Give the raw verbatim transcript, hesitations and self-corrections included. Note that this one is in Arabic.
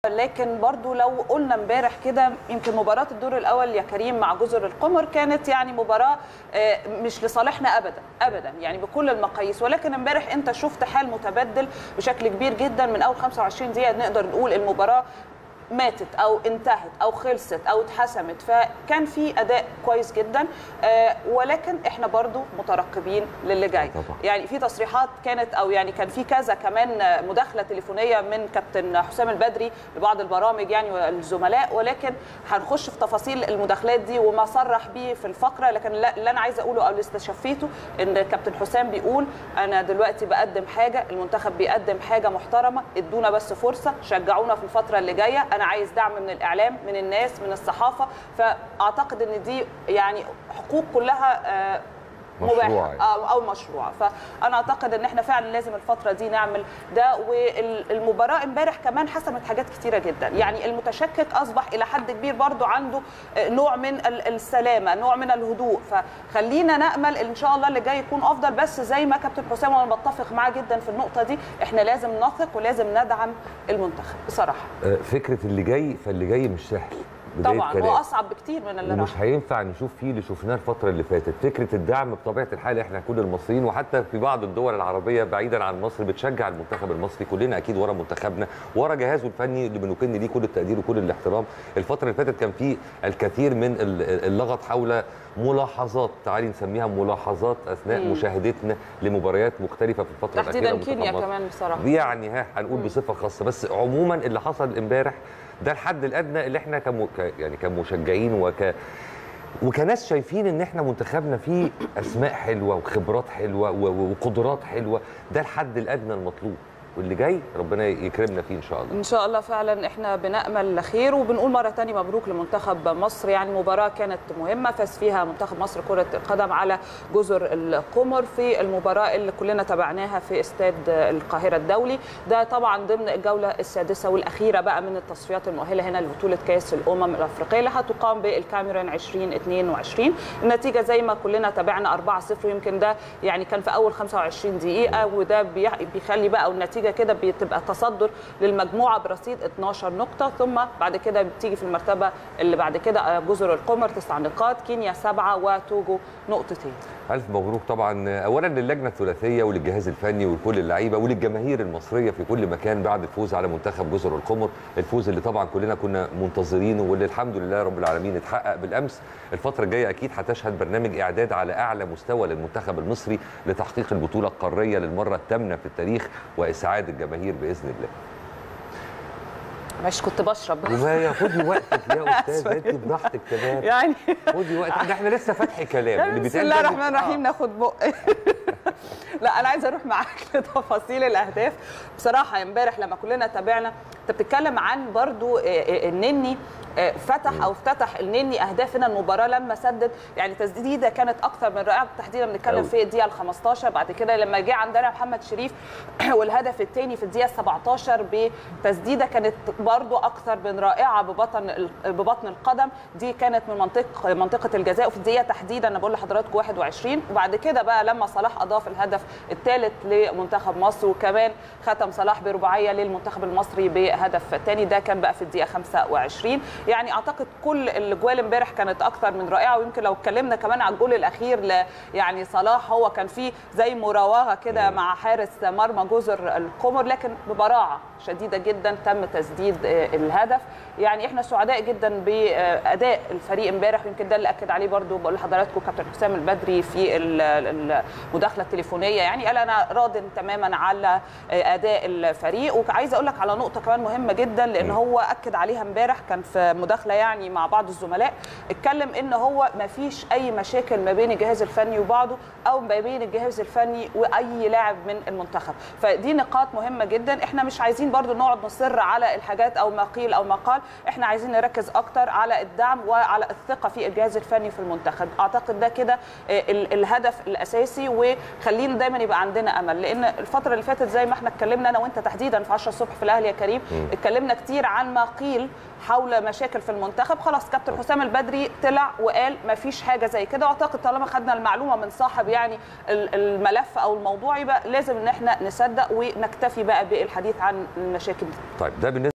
لكن برضو لو قلنا امبارح كده يمكن مباراه الدور الاول يا كريم مع جزر القمر كانت يعني مباراه مش لصالحنا ابدا ابدا يعني بكل المقاييس، ولكن امبارح انت شفت حال متبدل بشكل كبير جدا. من اول خمسة وعشرين دقيقه نقدر نقول المباراه ماتت او انتهت او خلصت او اتحسمت، فكان في اداء كويس جدا. آه ولكن احنا برضو مترقبين للي جاي. يعني في تصريحات كانت او يعني كان في كذا كمان مداخله تليفونيه من كابتن حسام البدري لبعض البرامج يعني والزملاء، ولكن هنخش في تفاصيل المداخلات دي وما صرح بيه في الفقره. لكن اللي انا عايزه اقوله او اللي استشفيته ان كابتن حسام بيقول انا دلوقتي بقدم حاجه، المنتخب بيقدم حاجه محترمه، ادونا بس فرصه، شجعونا في الفتره اللي جايه، انا عايز دعم من الاعلام من الناس من الصحافه. فاعتقد ان دي يعني حقوق كلها مباحه او مشروعه، فانا اعتقد ان احنا فعلا لازم الفتره دي نعمل ده. والمباراه امبارح كمان حسمت حاجات كتيره جدا، يعني المتشكك اصبح الى حد كبير برضو عنده نوع من السلامه، نوع من الهدوء. فخلينا نامل ان شاء الله اللي جاي يكون افضل. بس زي ما كابتن حسام وانا بتفق معاه جدا في النقطه دي، احنا لازم نثق ولازم ندعم المنتخب بصراحه. فكره اللي جاي فاللي جاي مش سهل طبعا، هو اصعب بكتير من اللي راح، ومش هينفع نشوف فيه اللي شفناه الفتره اللي فاتت. فكره الدعم بطبيعه الحال احنا كل المصريين وحتى في بعض الدول العربيه بعيدا عن مصر بتشجع المنتخب المصري، كلنا اكيد ورا منتخبنا ورا جهازه الفني اللي بنكن ليه كل التقدير وكل الاحترام. الفتره اللي فاتت كان في الكثير من اللغط حول ملاحظات، تعالي نسميها ملاحظات اثناء مم. مشاهدتنا لمباريات مختلفه في الفتره الاخيره، تحديدا كينيا كمان بصراحه يعني ها هنقول مم. بصفه خاصه. بس عموما اللي حصل امبارح ده الحد الادنى اللي احنا كم... يعني كمشجعين وك وكناس شايفين ان احنا منتخبنا فيه اسماء حلوه وخبرات حلوه وقدرات حلوه، ده الحد الادنى المطلوب، واللي جاي ربنا يكرمنا فيه ان شاء الله. ان شاء الله فعلا احنا بنامل خير. وبنقول مره ثانيه مبروك لمنتخب مصر، يعني مباراه كانت مهمه فاز فيها منتخب مصر كره القدم على جزر القمر في المباراه اللي كلنا تابعناها في استاد القاهره الدولي. ده طبعا ضمن الجوله السادسه والاخيره بقى من التصفيات المؤهله هنا لبطوله كاس الامم الافريقيه اللي هتقام بالكاميرون ألفين واثنين وعشرين. النتيجه زي ما كلنا تابعنا أربعة صفر، ويمكن ده يعني كان في اول خمسة وعشرين دقيقه، وده بيخلي بقى النتيجه كده بتبقى تصدر للمجموعه برصيد اثناشر نقطه. ثم بعد كده بتيجي في المرتبه اللي بعد كده جزر القمر تسع نقاط، كينيا سبعه، وتوجو نقطتين. الف مبروك طبعا اولا للجنه الثلاثيه وللجهاز الفني ولكل اللعيبه وللجماهير المصريه في كل مكان بعد الفوز على منتخب جزر القمر، الفوز اللي طبعا كلنا كنا منتظرينه واللي الحمد لله رب العالمين اتحقق بالامس. الفتره الجايه اكيد هتشهد برنامج اعداد على اعلى مستوى للمنتخب المصري لتحقيق البطوله القاريه للمره الثامنه في التاريخ واسعاد الجماهير باذن الله. مش كنت بشرب وما خدي وقتك يا استاذ، انت براحتك تمام يعني، خدي وقتك، ده احنا لسه فاتحي كلام اللي بسم الله الرحمن الرحيم. ناخد بق لا انا عايزه اروح معاك لتفاصيل الاهداف. بصراحه امبارح لما كلنا تابعنا، انت بتتكلم عن برضو النني فتح او افتتح النني اهداف هنا المباراه لما سدد، يعني تسديده كانت اكثر من رائعه، تحديدا بنتكلم في الدقيقه الخمستاشر. بعد كده لما جه عندنا محمد شريف والهدف الثاني في الدقيقه السبعتاشر بتسديده كانت برضو اكثر من رائعه ببطن ببطن القدم، دي كانت من منطقه منطقه الجزاء وفي الدقيقه تحديدا انا بقول لحضراتكم واحد وعشرين. وبعد كده بقى لما صلاح اضاف الهدف الثالث لمنتخب مصر، وكمان ختم صلاح برباعيه للمنتخب المصري بهدف ثاني، ده كان بقى في الدقيقه خمسة وعشرين. يعني اعتقد كل الاجوال امبارح كانت اكثر من رائعه. ويمكن لو اتكلمنا كمان على الجول الاخير ل يعني صلاح، هو كان فيه زي مراوغه كده مع حارس مرمى جزر القمر، لكن ببراعه شديده جدا تم تسديد الهدف. يعني احنا سعداء جدا باداء الفريق امبارح، ويمكن ده اللي اكد عليه برضو بقول لحضراتكم كابتن حسام البدري في المداخله التليفونيه، يعني قال انا راض تماما على اداء الفريق. وعايزه اقول لك على نقطه كمان مهمه جدا، لان هو اكد عليها امبارح كان في مداخله يعني مع بعض الزملاء، اتكلم ان هو ما فيش اي مشاكل ما بين الجهاز الفني وبعضه او ما بين الجهاز الفني واي لاعب من المنتخب. فدي نقاط مهمه جدا. احنا مش عايزين برضو نقعد نصر على الحاجات او ما قيل او ما قال، احنا عايزين نركز اكتر على الدعم وعلى الثقه في الجهاز الفني في المنتخب. اعتقد ده كده الهدف الاساسي، وخلينا دايما يبقى عندنا امل. لان الفتره اللي فاتت زي ما احنا اتكلمنا انا وانت تحديدا في عشرة الصبح في الاهلي يا كريم، اتكلمنا كتير عن ما قيل حول مشاكل في المنتخب. خلاص كابتن حسام البدري طلع وقال ما فيش حاجه زي كده، واعتقد طالما خدنا المعلومه من صاحب يعني الملف او الموضوع، يبقى لازم ان احنا نصدق ونكتفي بقى بالحديث عن المشاكل دي. طيب ده بالنسبة